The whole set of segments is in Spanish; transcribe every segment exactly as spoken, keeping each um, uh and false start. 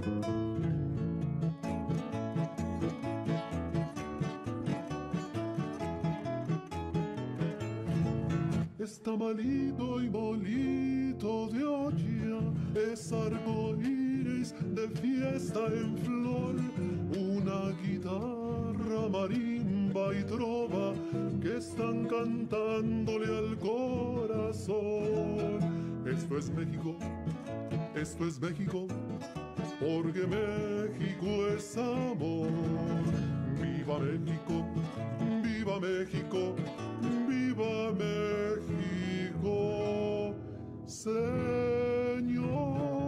Está malito y bolito de olla, es arcoíris de fiesta en flor, una guitarra, marimba y trova que están cantándole al corazón. Esto es México, esto es México, porque México es amor. ¡Viva México! ¡Viva México! ¡Viva México, Señor!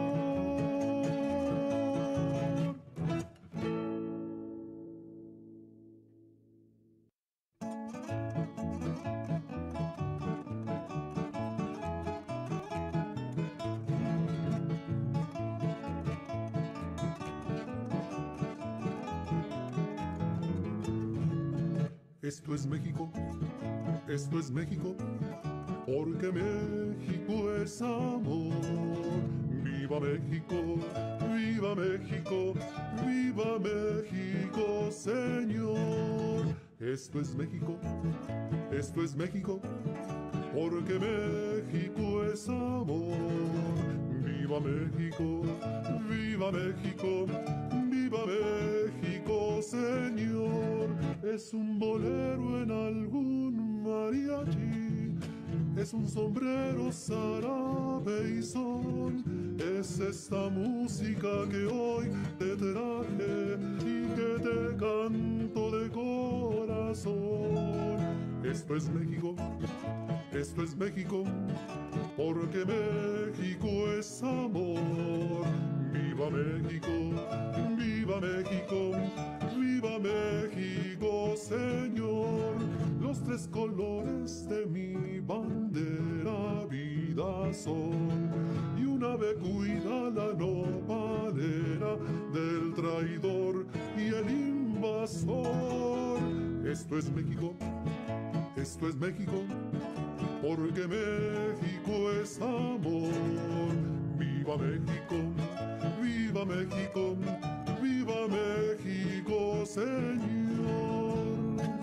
Esto es México, esto es México, porque México es amor. ¡Viva México! ¡Viva México! ¡Viva México, Señor! Esto es México, esto es México, porque México es amor. ¡Viva México! ¡Viva México! ¡Viva México, Señor! Es un bolero en algún mariachi, es un sombrero zarape y son, es esta música que hoy te traje y que te canto de corazón. Esto es México, esto es México, porque México es amor. ¡Viva México! ¡Viva México! ¡Viva México, Señor! Los tres colores de mi bandera vida son, y una ave cuida la nopalera del traidor y el invasor. Esto es México, esto es México, porque México es amor. ¡Viva México! ¡Viva México! ¡Viva México, Señor!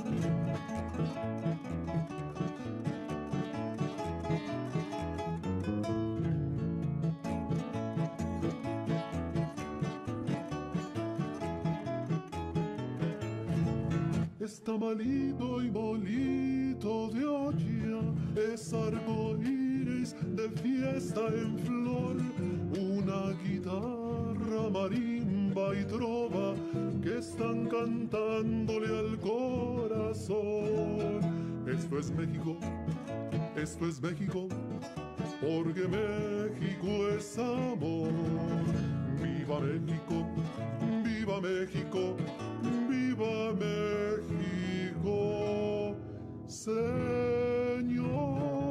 Está malito y bolito de olla, es arcoíris de fiesta en flor, una guitarra, marimba y trova que están cantándole al corazón. Esto es México, esto es México, porque México es amor. ¡Viva México! ¡Viva México! ¡Viva México, Señor!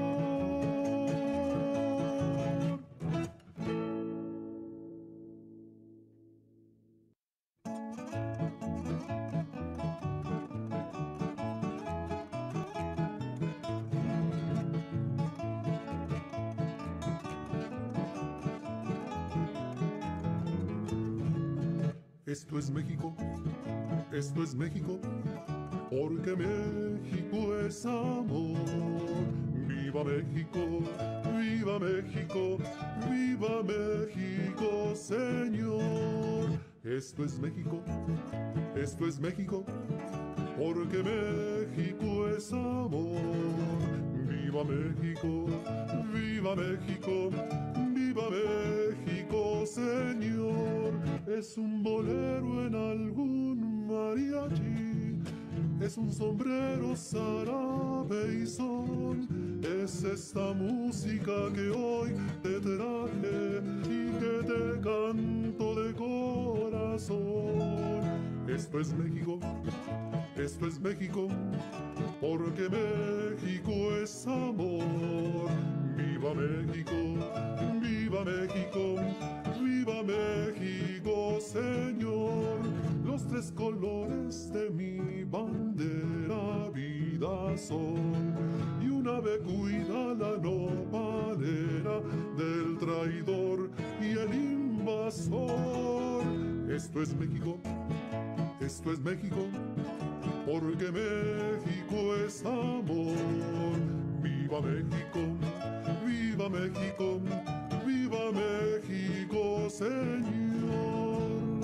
Esto es México, esto es México, porque México es amor. ¡Viva México! ¡Viva México! ¡Viva México, Señor! Esto es México, esto es México, porque México es amor. ¡Viva México! ¡Viva México! ¡Viva México, Señor! Es un bolero en algún mariachi, es un sombrero zarape y son, es esta música que hoy te traje y que te canto de corazón. Esto es México, esto es México, porque México es amor. ¡Viva México! ¡Viva México! ¡Viva México, Señor! Los tres colores de mi bandera vida son, y una ave cuida la nopalera del traidor y el invasor. invasor. Esto es México, esto es México, porque México es amor. ¡Viva México! ¡Viva México! ¡Viva México, Señor!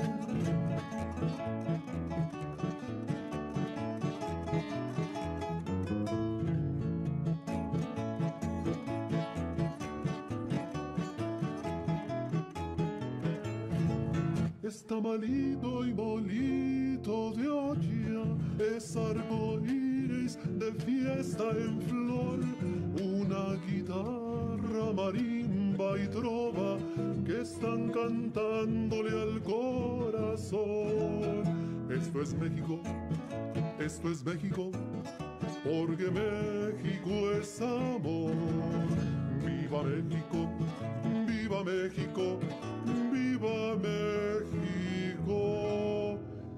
Está malito y bolito de olla, es arcoíris de fiesta en flor, una guitarra, marimba y trova que están cantándole al corazón. Esto es México, esto es México, porque México es amor. ¡Viva México! ¡Viva México! ¡Viva México,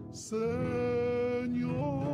Señor!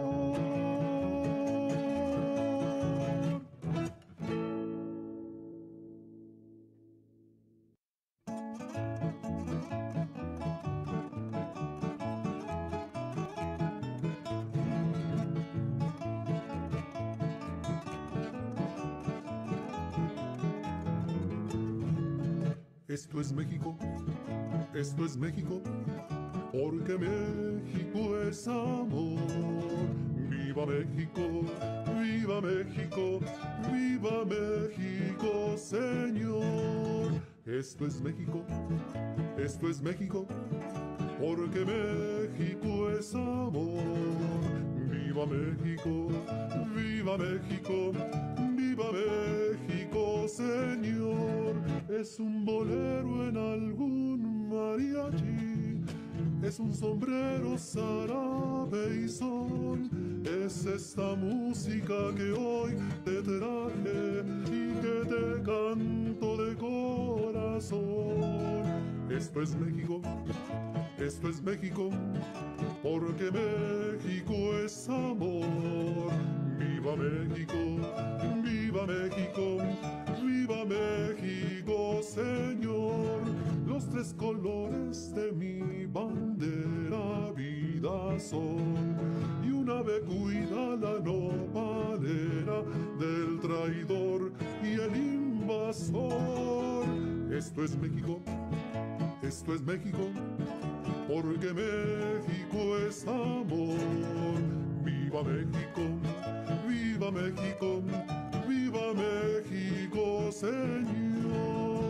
Esto es México, esto es México, porque México es amor. ¡Viva México! ¡Viva México! ¡Viva México, Señor! Esto es México, esto es México, porque México es amor. ¡Viva México! ¡Viva México! ¡Viva México, Señor! Es un bolero en algún mariachi, es un sombrero zarape y son, es esta música que hoy te traje y que te canto de corazón. Esto es México, esto es México, porque México es amor. ¡Viva México! ¡Viva México! ¡Viva México, Señor! Los tres colores de mi bandera vida son, y un ave cuida la nopalera del traidor y el invasor. Esto es México, esto es México, porque México es amor. ¡Viva México! ¡Viva México! ¡Viva México, Señor!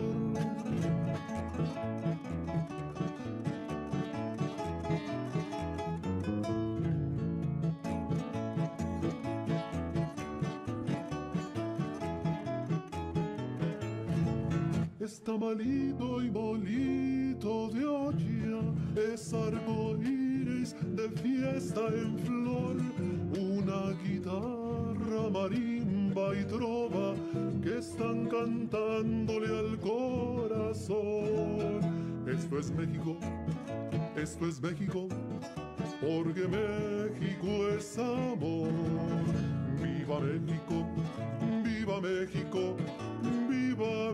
Está malito y bolito de olla, es arcoíris de fiesta en flor, una guitarra, marimba y trova que están cantándole al corazón. Esto es México, esto es México, porque México es amor. ¡Viva México! ¡Viva México! ¡Viva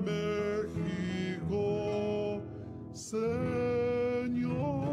México, Señor!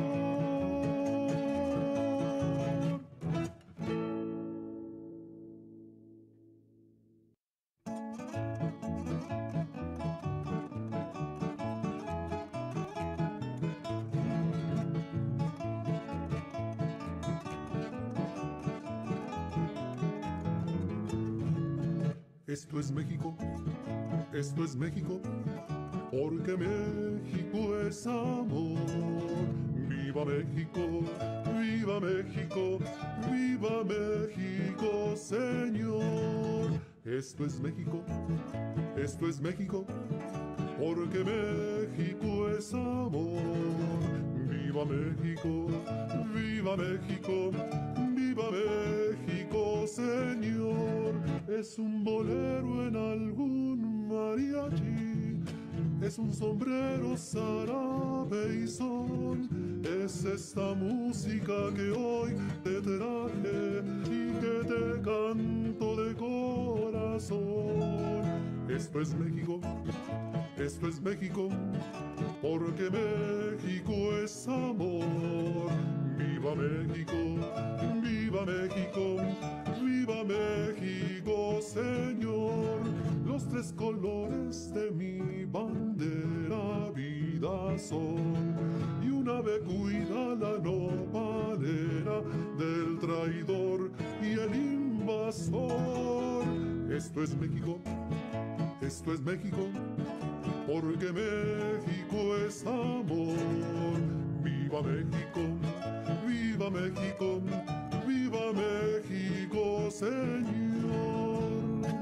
Esto es México, esto es México, porque México es amor. ¡Viva México! ¡Viva México! ¡Viva México, Señor! Esto es México, esto es México, porque México es amor. ¡Viva México! ¡Viva México! ¡Viva México, Señor! Es un bolero en algún mariachi, es un sombrero zarape y son, es esta música que hoy te traje y que te canto de corazón. Esto es México, esto es México, porque México es amor. Viva México, viva México, viva México, Señor. Los tres colores de mi bandera vida son, y un ave cuida la nopalera del traidor y el invasor. Esto es México, esto es México, porque México es amor. Viva México, viva México, viva México, Señor.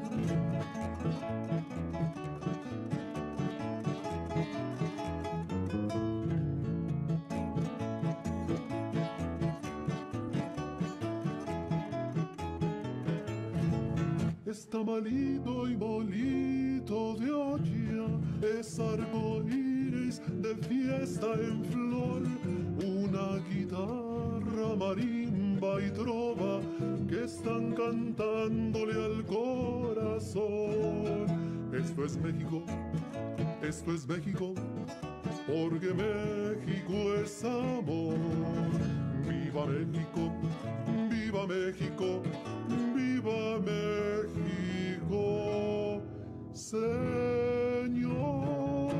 Está malito y bolito de olla, es arcoíris de fiesta en flor, una guitarra, marimba y trova que están cantándole al corazón. Esto es México, esto es México, porque México es amor. Viva México, viva México, viva México, Señor.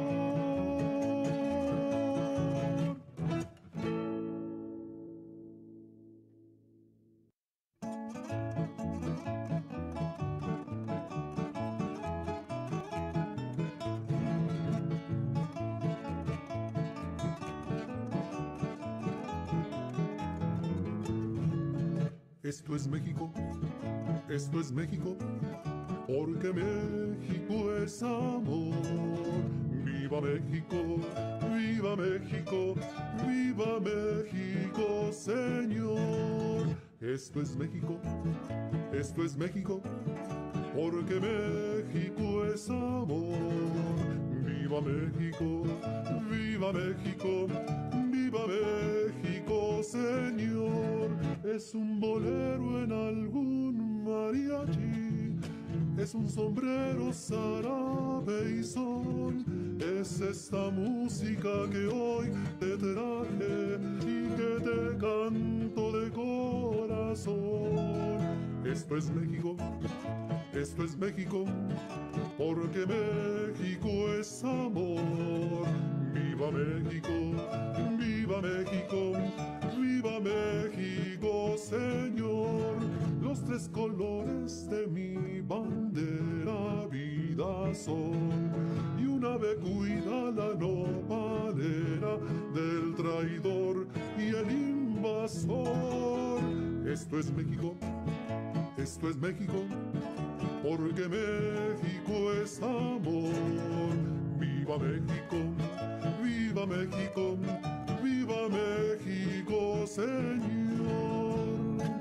Esto es México, esto es México, porque México es amor. Viva México, viva México, viva México, Señor. Esto es México, esto es México, porque México es amor. Viva México, viva México, viva México, Señor. Es un bolero en algún mariachi, es un sombrero zarape y son, es esta música que hoy te traje y que te canto de corazón. Esto es México, esto es México, porque México es amor. Viva México, viva México, viva México, Señor. Los tres colores de mi bandera vida son, y un ave cuida la nopalera del traidor y el invasor. Esto es México, esto es México, porque México es amor. Viva México, viva México, viva México, Señor.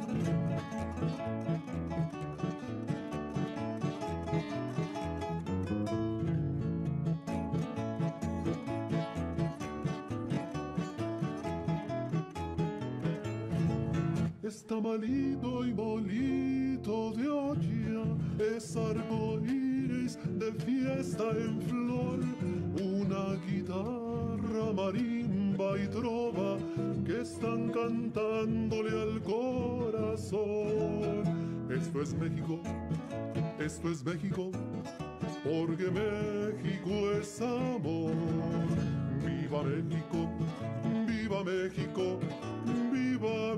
Está malito y bolito de olla, es arcoíris de fiesta en flor, una guitarra, marimba y trova que están cantándole al corazón. Esto es México, esto es México, porque México es amor. Viva México, viva México, viva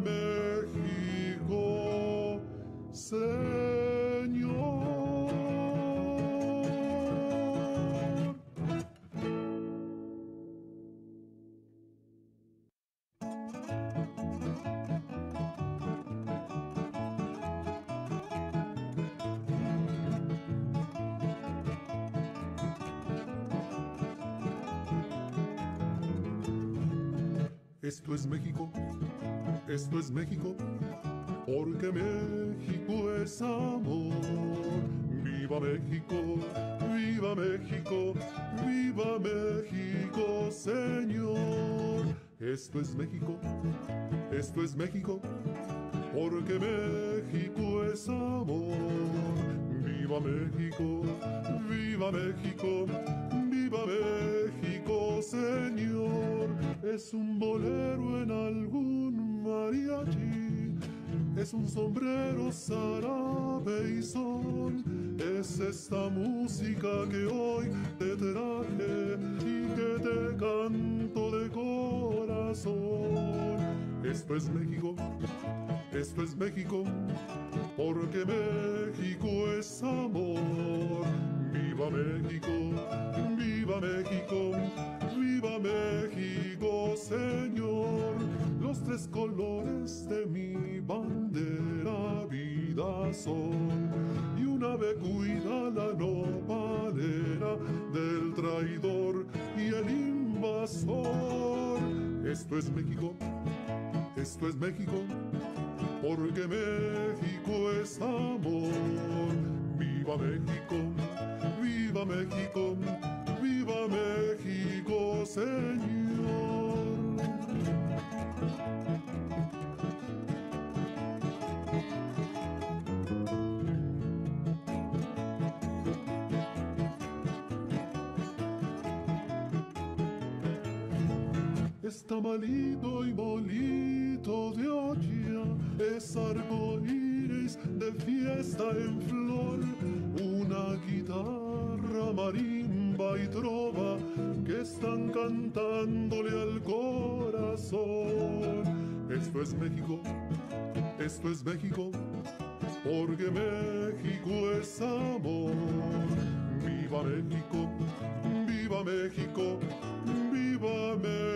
México, Señor. Esto es México, esto es México, porque México es amor. Viva México, viva México, viva México, Señor. Esto es México, esto es México, porque México es amor. Viva México, viva México, viva viva México, señor. Es un bolero en algún mariachi, es un sombrero zarape y son. Es esta música que hoy te traje y que te canto de corazón. Esto es México, esto es México, porque México es amor. Viva México, viva México, viva México, señor. Los tres colores de mi bandera vida son, y una ave cuida la nopalera del traidor y el invasor. Esto es México, esto es México, porque México es amor. Viva México, viva México, viva México, señor. Está malito y bolito de olla, es arcoíris de fiesta en flor, una guitarra, marimba y trova que están cantándole al corazón. Esto es México, esto es México, porque México es amor. Viva México, viva México, viva México.